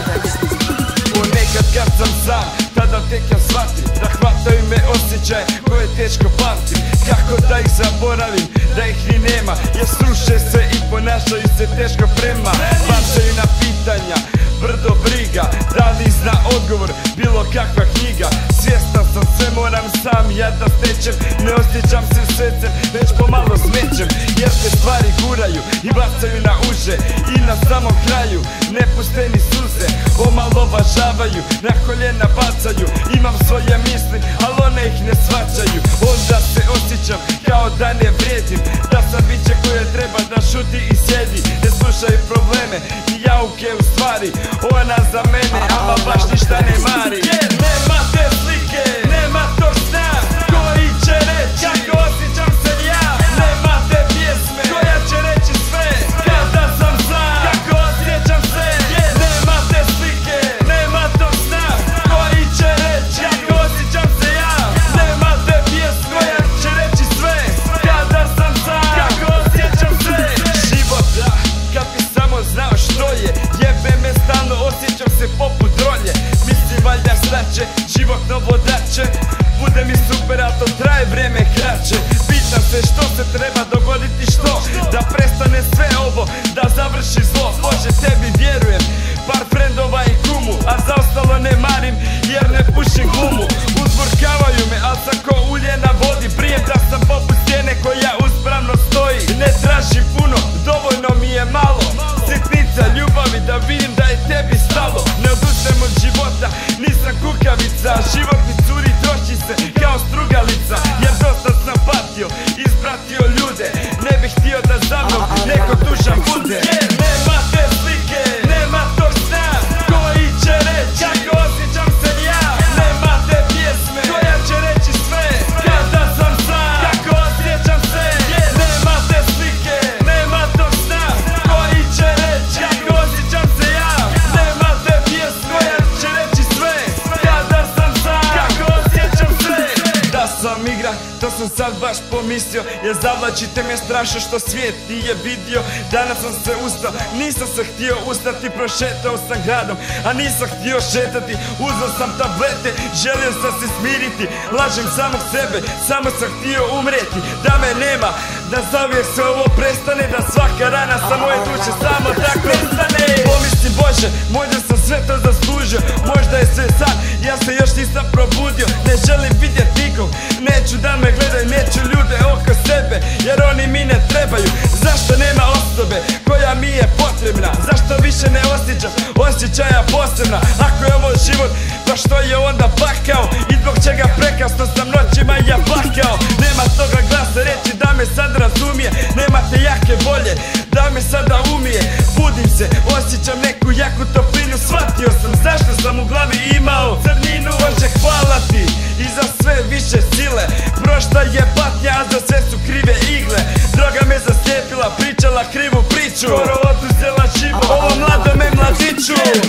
Ponekad kad sam sam, tada tek ja shvatim da hvataju me osjećaje koje teško pamtim. Kako da ih zaboravim, da ih ni nema, jer sruše se i ponašaju se teško prema. Bacaju na pitanja, brdo briga, da li zna odgovor, bilo kakva knjiga. Svjestan sam, sve moram sam ja da stečem, ne osjećam se srcem, već pomalo smećem. Jer te stvari guraju i bacaju na uže, i na samom kraju ne puste ni suze. Omalovažavaju, na koljena bacaju, imam svoje misli, ali one ih ne shvaćaju. Onda se osjećam kao da ne vrijedim, da sam biće koje treba da šuti i sjedi. Ne slušaju probleme i jauke u stvari, ona za mene ama baš ništa ne mari. Jer nema te slike, nema tog sna koji će reći kako osjećam se ja. Nema te pjesme koja će reći sve kada sam sam, kako osjećam se. Jer nema te slike, nema tog sna koji će reći kako osjećam se ja. Nema te pjesme koja će reći sve kada sam sam, kako osjećam se. Život, kad bi samo znao što je, jebe me stalno, osjećam se poput rolje. Mislim valjda znače, život novo daće, bude mi super, a to traje vrijeme kraće. Pitam se što se treba dogoditi, što da prestane sve ovo, da završi zlo. Bože, tebi vjerujem, par frendova i kumu, a za ostalo ne marim jer ne pušim gumu. Uzburkavaju me, al sam ko ulje na vodi, prijem da sam poput stijene koja uspravno stoji. Ne tražim puno, dovoljno mi je malo sitnica ljubavi da vidim da je tebi stalo. Ne odustajem od života, nisam kukavica, život mi curi, troši se kao strugalica. Jer dosta sam patio, ispratio ljude, ne bih htio da za mnom neko tužan bude. Jer nema te slike, nema tog sna koji će reći kako osjećam se ja. Nema te pjesme koja će reći sve kada sam sam, kako osjećam se. Jer nema te slike, nema tog sna koji će reći kako osjećam se ja. Nema te pjesme koja će reći sve kada sam sam, kako osjećam se. Da sam igra, to sam sad baš pomislio, jer zavlačite me strašno što svijet nije vidio. Danas sam se ustao, nisam se htio ustati, prošetao sam gradom, a nisam htio šetati. Uzeo sam tablete, želio sam se smiriti, lažem samog sebe, samo sam htio umreti. Da me nema, da zauvijek sve ovo prestane, da svaka rana sa moje duše samo tako nestane. Pomislim Bože, možda sam sve to zaslužio, možda je sve san, ja se još nisam probudio. Ne želim vidjeti nikog, neću da me gledaju, neću ljude oko sebe, jer oni mi ne trebaju. Zašto nema osobe koja mi je potrebna? Zašto više ne osjećam osjećaja posebna? Ako je ovo život, pa što je onda pakao? I zbog čega prekasno sam noćima ja plakao? Nema toga glasa reći da me sad razumije, nema te jake volje da me sada umije. Budim se, osjećam neku jaku toplinu, shvatio sam zašto sam u glavi imao crninu. Bože, hvala ti i za sve više sile, prošla je patnja, a za sve su krive igle. Droga me zaslijepila, pričala krivu priču, skoro oduzela život ovom mladome mladiću.